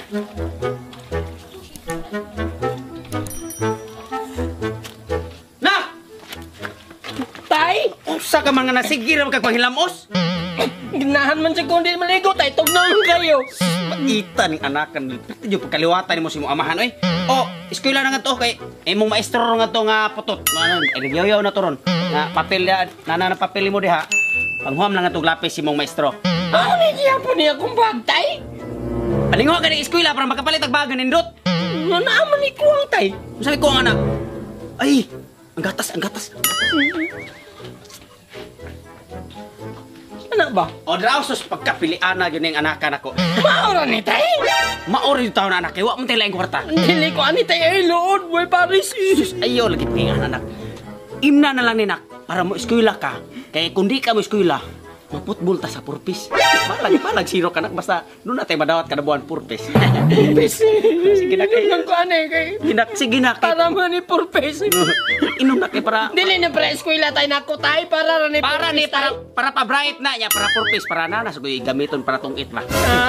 Nak! Tay! Usa ka mga nasigir ang kagpahilamos? Ginahan man siya kung di maligo, tay. Tugnaw kayo. Makita ning anakan. Yung pagkaliwatan mo si mong amahan, oy. Oh, eskwela na nga to kay imong maestro nga to nga putot. Ano, yaw na to ron. Nga papel ya, nana papel mo diha. Panghuam lang nga to lapis si mong maestro. Ano niya po niya kung bag, tay? Palingaw ka ng eskwela para makapalit ang bagan nindot. Nanaman ni Kuwang, tay. Sabi ko ang anak. Ay, ang gatas, ang gatas. Ano ba? O drausos pagkapilian na yun yung anakan ako. Maura ni tay? Maori yung taon na anak, kaya wak mo tayo laing kwarta. Dili ko ani tay ay lood, boy Paris. Ayaw lagi pingan anak. Imna na lang ni nak para mo eskwela ka. Kaya kung di ka mo eskwela, maputbol ta sa purpis. Palag siro ka nak basta doon natin madawat ka na buwan purpis. Purpis. Sige na kay. Nang ko ani kay. Sige na kay. Para man ni purpis. Inom na kay para. Dili na para eskwela tay nako tay para ni Para ni para pa bright na niya para purpose para nanas ko gamiton para tungit ba.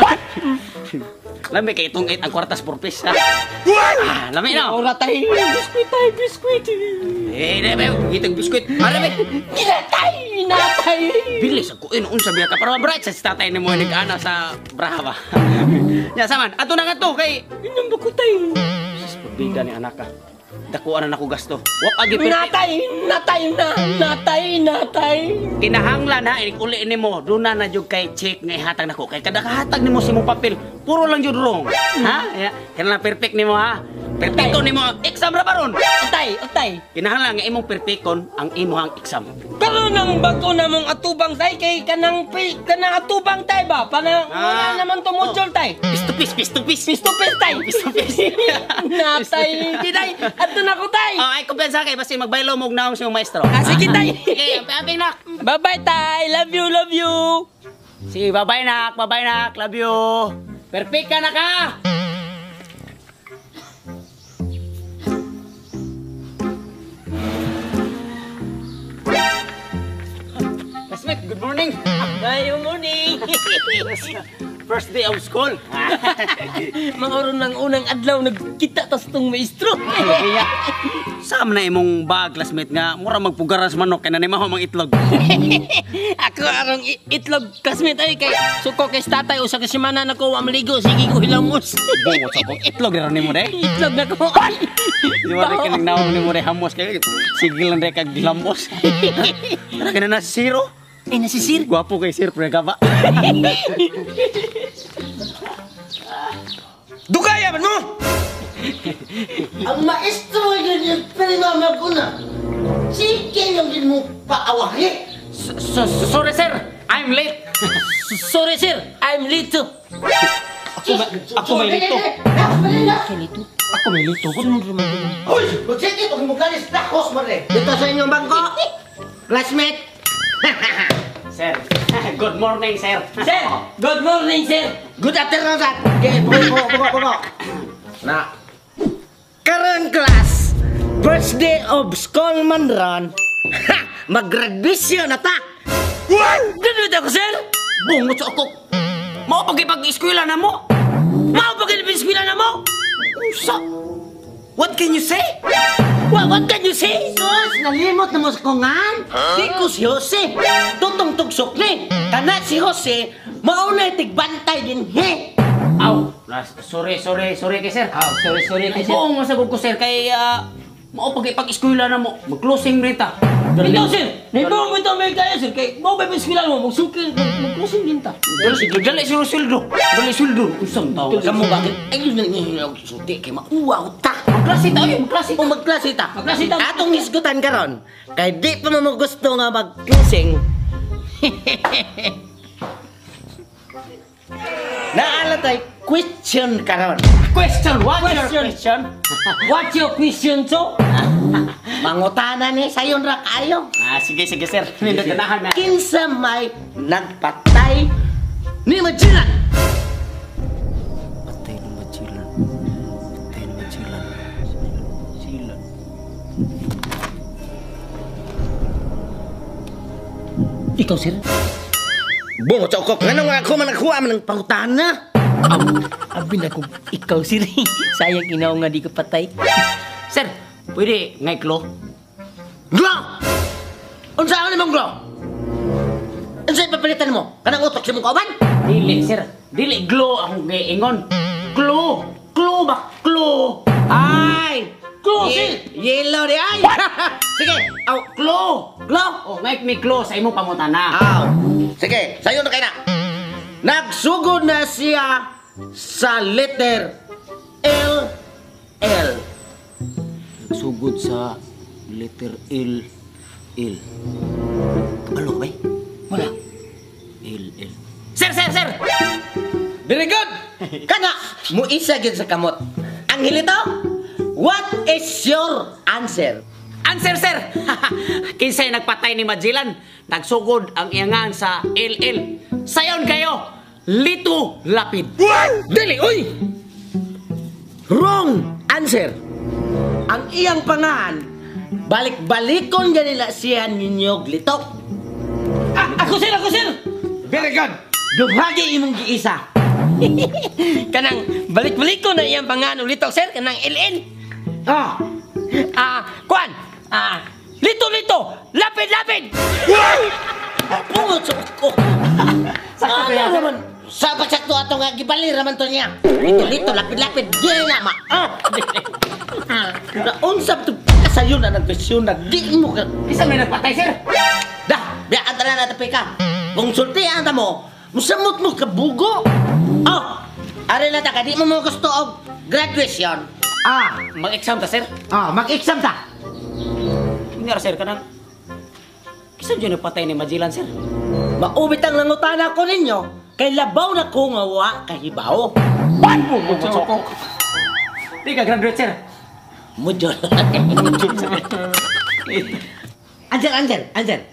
Lami kay tungit ang kwartas purpose ha. Lami na. Ora tay. Biskuit tay, biskuit. Gitong biskuit. Para may Natay. bilis ako unsa biya ka para bright sa tatay ni mo nag-ana sa Brava. Ya saman, ato na nga to kay Inom ba ko tay? biga ni anak ka. Dakuan na nako gasto. Wa agi Natay. Kinahanglan ha, uli ni mo, doon na jud kay check nga ihatag nako. Kay kada kahatag ni mo si mong papel, puro lang jud wrong. Ha? Kinahanglan perfect ni mo ha. Perfecto ni mo, exam ra baron. Utay. Kinahanglan nga imong perfecton ang imong exam. Karon nang bago na mong atubang tay kay kanang atubang tay ba? Wala naman tumudjol tay. Pistupis. Pistupis tay. Natay. Kitay. Ato na ko tay. Oh, ay kumpiyansa kay basta magbaylo mo og naong si mong maestro. Sige tay. Okay, aping nak. Bye-bye tay. Love you. Si bye-bye nak. Love you. Perfect ka na ka. Smith, good morning. Good morning. First day of school. Mangaron ng unang adlaw nagkita tas tong maestro. Kaya, saan na imong bag, classmate nga, mura magpugaran sa manok, kaya nanimaho mang itlog. Ako arong itlog classmate ay kay suko kay tatay usa ka semana na ko wa maligo sige ko hilamos. Bungot sa kong itlog rin mo de. Itlog na ko. Di ba rin kinagnaw ni mo de hamos kayo. Sige lang de kag hilamos. Ano ka na si Siro? Ay nasisir. Gwapo kay Sir, pero gaba. Dugaya man mo. Ang maestro yung pinamamag ko na. Sige yung din mo paawahi. Sorry sir, I'm late. Sorry sir, I'm late too. Ako may lito. Ako may lito. Uy! Magsiti pag mo kalis takos mo rin. Dito sa inyong bangko. Classmate. Sir, good morning sir. Sir, good morning sir. Good afternoon, sir. Okay, bungo. Na. Karon class, first day of school man ron. Ha! Mag-graduation na ta. Graduate ako sir. Bungot sa ako. Mao pag-eskwela na mo. Mao pa kayo eskwela na mo. Usa. What can you say? What can you say? Sus, nalimot na mo sa kungan. Di ko si Jose. Tutong tugsok ni. Kana si Jose, maunay tigbantay din he. Aw, sorry kay sir. Sorry kay sir. Oo, masabog ko sir kay mao pag-eskwela na mo. Mag-closing rita. Ikaw sir, naibawang mo ito may kaya sir. Kay mo ba eskwela mo, mag-closing din ta. Dali sweldo. Usang tao. Kamu bakit? Ayun na niya yung suti kay mauwaw ta. Magklase O magklase ta. Magklase ta. Atong hisgutan karon. Kay di pa mo gusto nga mag-closing. Naala tay question karon. Question, what's your question? What's your question so? Mangutana ni sayon ra kayo. Sige sir. Nindot ganahan na. Kinsa may nagpatay ni Magellan? Patay na Magellan. Silan. Ikaw sir? Bungo chokok. Ngano nga ako man nagkuha man ng pangutana? Abi na kung ikaw, sir. Sayang inaw nga di ka patay. Sir, pwede ngay klo? Glo! Unsa ako namang glo? Unsa'y papalitan mo? Kanang utok sa mong kauban? Dili, sir. Dili glow akong giingon. Glow. Glow ba? Glow. Ay! Glow, sir. Yellow di ay! Sige! Aw! Glow. Glow. Oh, ngay mi glow sa imong pangutana. Aw! Sige, sayo na kayo na. Nagsugod na siya sa letter L. L. Sugod sa letter L. L. Ano ba? Wala. L. L. Sir, sir, sir. Very good! Kana, mo isa gyud sa kamot. Ang hilito, what is your answer? Answer, sir. Kinsay nagpatay ni Magellan. Nagsugod ang iyangan sa LL. Sayon kayo. Lito Lapid. Dili, uy! Wrong answer. Ang iyang pangahan, balik-balikon ganila siya ninyo glitok. Ako, sir! Ako, sir! Very good! Duhagi imong giisa. Kanang balik-balik ko na iyang pangan ulit, sir. Kanang LN. Ah! Kuan! Lito! Lapid! Pungot sa ko. Sakto kaya naman. Sabat sakto ato nga gibalir man to niya. Lito, lapid. Di na ma. Na unsap to sayo na nagpesyon na di mo ka. Isa may nagpatay, sir. Dah, biya antara na tapay ka. Kung sultihan ta mo, musamot mo ka bugo. Oh, ari na ta ka di mo gusto og graduation. Mag-exam ta, sir. Mag-exam ta. Nga sir, kanang kisa dyan nagpatay ni Magellan, sir. Maubit ang langutana ko ninyo, kay labaw na ko nga wa kahibaw. Di ka graduate, sir. Mudol. Answer.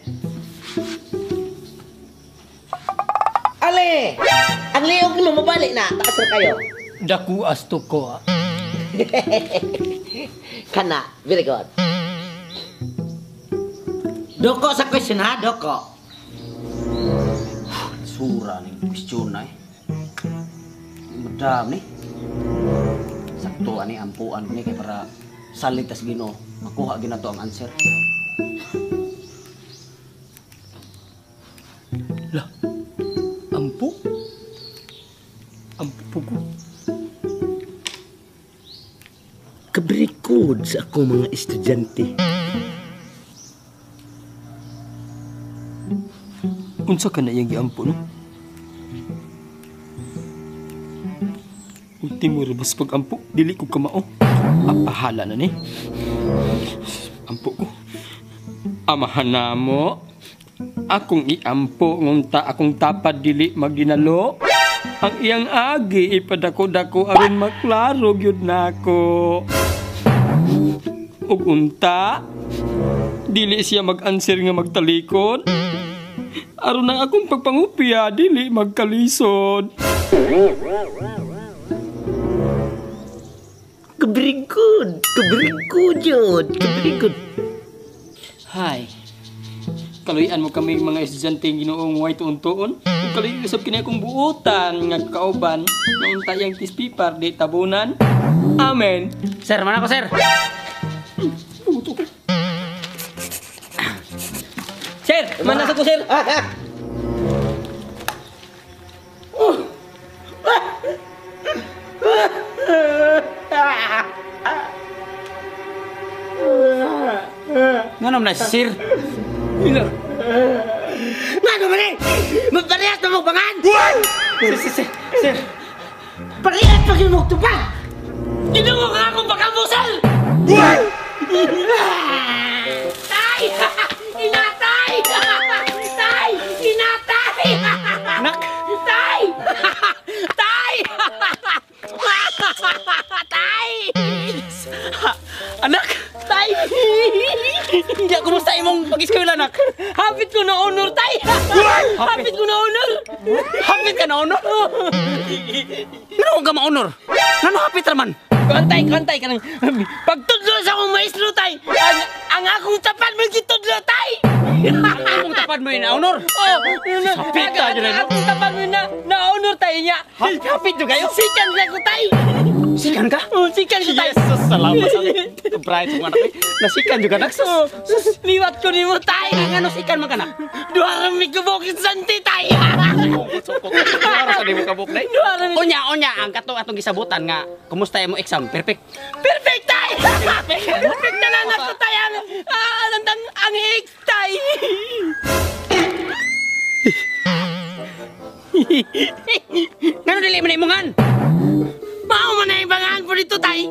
Ale! Ang liyog mo mabalik na. Taas na kayo. Daku asto ko. Kana. Very good. Doko sa question ha, Doko. Sura ni question na eh. Madam ni. Sakto ani ampuan ni kay para salig tas Ginoo. Makuha gina to ang answer. Lah. Ampo ko. Kabrikod sa ako mga estudyante. Unsa ka na iyang giampo, no? Ultimo rebas pag-ampo, dili ko kamao. Apahala na ni. Ampo ko. Amahan na mo. Akong iampo ngunta akong tapad dili maginalo. Ang iyang agi ipadako-dako aron maklaro gyud nako. Ug unta dili siya mag-answer nga magtalikod. Aron ang akong pagpangupya dili magkalisod. Kabrikod yun. Kabrikod. Hay. Kaluyan mo kami mga estudyante Ginoong way tuon-tuon. Kung kaluyan usab kini akong buotan nga kauban nga unta yang tispipar di tabunan. Amen. Sir, man ako, sir. Sir, manas ako, sir. Ngano na sir? Ina. Ano man eh? Magparehas na magbangan! Sir. Parehas pag yung magtupad! Ginoo nga akong pagkambusal! Tay! Inatay! Tay! Inatay! Anak. Tay! Tay! Tay! Anak. Tay! Hindi ako kumusta imong pag-eskwela, anak. Hapit ko na honor, tay! Hapit ko na honor! Hapit ka na honor. Ano ka ma-honor? Nano hapit raman? Kontay ka nang. Pagtudlo sa akong maestro, tay. Ang akong tapat mo gitudlo, tay. Ang tapad mo yun, honor. Oh, Sapit ka dyan, no? Akong tapat mo na honor, tay niya. Sapit nyo kayo? Sikan na ko, tay. Sikan ka? Oh, sikan ko, tay. Jesus, salamat sa bright sa mga anak. Nasikan juga nak. Liwat ko ni mo, tay. Ano sikan man ka na? Duharang may kabukit santi, tay. Para sa di mo kabuk na. Duharang Onya, ang atong gisabutan nga, kumusta mo exam? Perfect. perfect, tay. Perfect na lang ako, tay. Ang hig, tay. Ngano dili man imongan? Mao man na ibangan po dito, tay.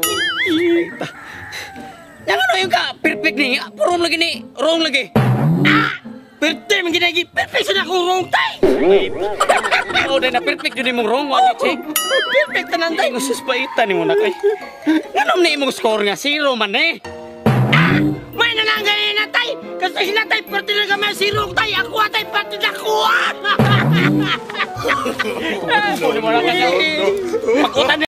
Yang ano yung ka perfect ni, purong lagi ni, wrong lagi. Perfect man ginagi. Perfect sa akong wrong, tay. Oh, dahil na perfect yun mong wrong, wag check. Perfect na lang, tay. Ay, nasuspaitan ni mo na kay. Ngano na imong score nga, 0 man eh. May nananggayin na, tay. Kasi sila, tay, pati na kami zero, tay. Ako, tay, pati na kuha. Pwede mo na kanya. Pakutan